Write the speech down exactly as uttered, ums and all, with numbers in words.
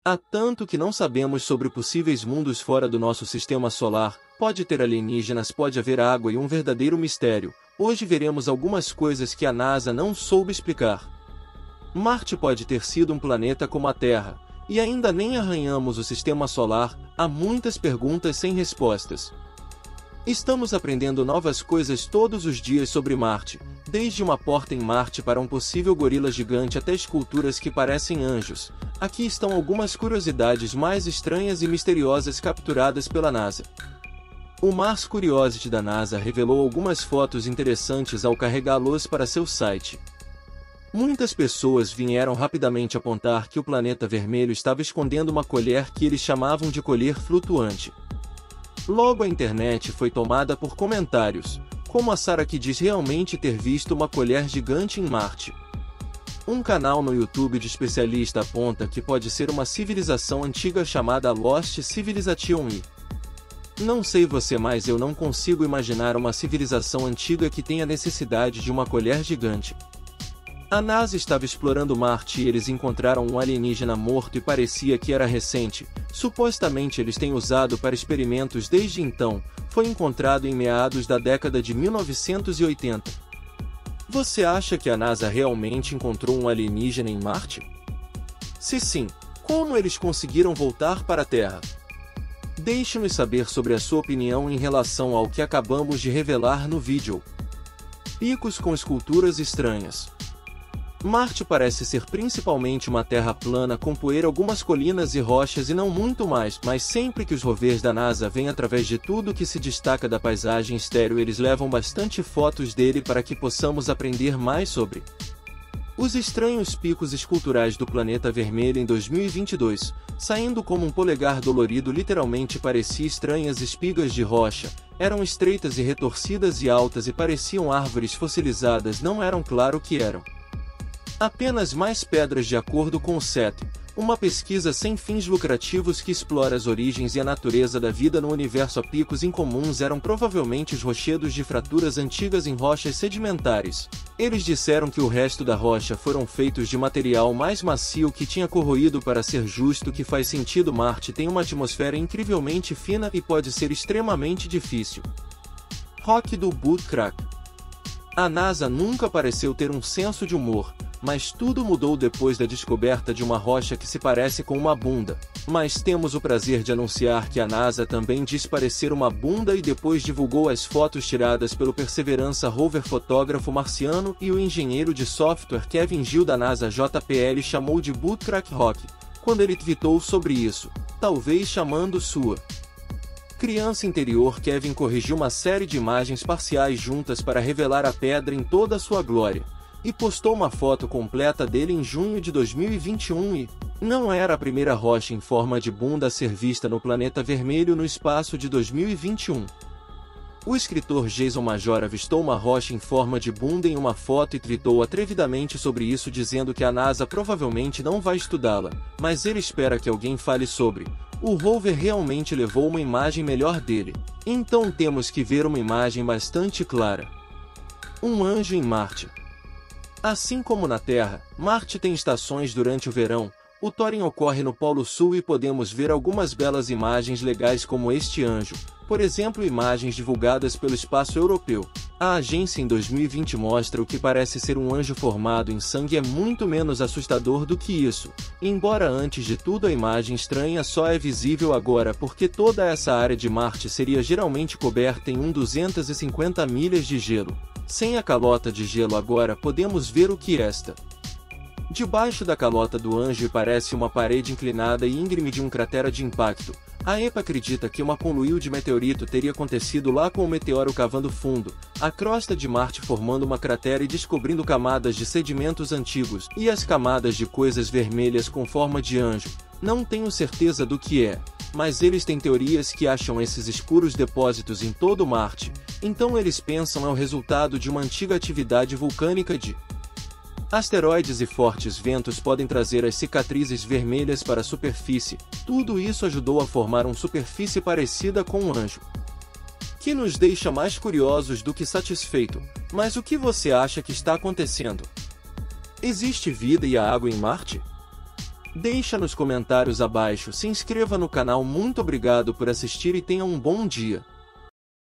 Há tanto que não sabemos sobre possíveis mundos fora do nosso sistema solar, pode ter alienígenas, pode haver água e um verdadeiro mistério. Hoje veremos algumas coisas que a NASA não soube explicar. Marte pode ter sido um planeta como a Terra, e ainda nem arranhamos o sistema solar, há muitas perguntas sem respostas. Estamos aprendendo novas coisas todos os dias sobre Marte, desde uma porta em Marte para um possível gorila gigante até esculturas que parecem anjos. Aqui estão algumas curiosidades mais estranhas e misteriosas capturadas pela NASA. O Mars Curiosity da NASA revelou algumas fotos interessantes ao carregá-los para seu site. Muitas pessoas vieram rapidamente apontar que o planeta vermelho estava escondendo uma colher que eles chamavam de colher flutuante. Logo a internet foi tomada por comentários, como a Sarah, que diz realmente ter visto uma colher gigante em Marte. Um canal no YouTube de especialista aponta que pode ser uma civilização antiga chamada Lost Civilization e... Não sei você, mas eu não consigo imaginar uma civilização antiga que tenha necessidade de uma colher gigante. A NASA estava explorando Marte e eles encontraram um alienígena morto e parecia que era recente. Supostamente eles têm usado para experimentos desde então. Foi encontrado em meados da década de mil novecentos e oitenta. Você acha que a NASA realmente encontrou um alienígena em Marte? Se sim, como eles conseguiram voltar para a Terra? Deixe-nos saber sobre a sua opinião em relação ao que acabamos de revelar no vídeo. Picos com esculturas estranhas. Marte parece ser principalmente uma terra plana com poeira, algumas colinas e rochas e não muito mais, mas sempre que os rovers da NASA vêm através de tudo que se destaca da paisagem estéreo, eles levam bastante fotos dele para que possamos aprender mais sobre os estranhos picos esculturais do planeta vermelho em dois mil e vinte e dois, saindo como um polegar dolorido, literalmente parecia estranhas espigas de rocha, eram estreitas e retorcidas e altas e pareciam árvores fossilizadas, não eram claro o que eram. Apenas mais pedras de acordo com o C E T, uma pesquisa sem fins lucrativos que explora as origens e a natureza da vida no universo. A picos incomuns eram provavelmente os rochedos de fraturas antigas em rochas sedimentares. Eles disseram que o resto da rocha foram feitos de material mais macio que tinha corroído. Para ser justo, que faz sentido. Marte tem uma atmosfera incrivelmente fina e pode ser extremamente difícil. Rock do Butt Crack. A NASA nunca pareceu ter um senso de humor, mas tudo mudou depois da descoberta de uma rocha que se parece com uma bunda. Mas temos o prazer de anunciar que a NASA também diz parecer uma bunda e depois divulgou as fotos tiradas pelo Perseverance rover fotógrafo marciano e o engenheiro de software Kevin Gill da NASA. J P L chamou de Butt Crack Rock quando ele tweetou sobre isso, talvez chamando sua criança interior. Kevin corrigiu uma série de imagens parciais juntas para revelar a pedra em toda a sua glória, e postou uma foto completa dele em junho de dois mil e vinte e um e não era a primeira rocha em forma de bunda a ser vista no planeta vermelho no espaço de dois mil e vinte e um. O escritor Jason Major avistou uma rocha em forma de bunda em uma foto e tweetou atrevidamente sobre isso, dizendo que a NASA provavelmente não vai estudá-la, mas ele espera que alguém fale sobre. O rover realmente levou uma imagem melhor dele, então temos que ver uma imagem bastante clara. Um anjo em Marte. Assim como na Terra, Marte tem estações durante o verão. O Thorin ocorre no Polo Sul e podemos ver algumas belas imagens legais como este anjo, por exemplo, imagens divulgadas pelo Espaço Europeu. A agência em dois mil e vinte mostra o que parece ser um anjo formado em sangue. É muito menos assustador do que isso, embora antes de tudo a imagem estranha só é visível agora porque toda essa área de Marte seria geralmente coberta em um duzentas e cinquenta milhas de gelo. Sem a calota de gelo agora podemos ver o que esta. Debaixo da calota do anjo parece uma parede inclinada e íngreme de um cratera de impacto. A E P A acredita que uma conluio de meteorito teria acontecido lá com o meteoro cavando fundo, a crosta de Marte formando uma cratera e descobrindo camadas de sedimentos antigos, e as camadas de coisas vermelhas com forma de anjo. Não tenho certeza do que é, mas eles têm teorias que acham esses escuros depósitos em todo Marte, então eles pensam é o resultado de uma antiga atividade vulcânica de asteroides e fortes ventos podem trazer as cicatrizes vermelhas para a superfície. Tudo isso ajudou a formar uma superfície parecida com um anjo, que nos deixa mais curiosos do que satisfeito. Mas o que você acha que está acontecendo? Existe vida e a água em Marte? Deixa nos comentários abaixo, se inscreva no canal. Muito obrigado por assistir e tenha um bom dia.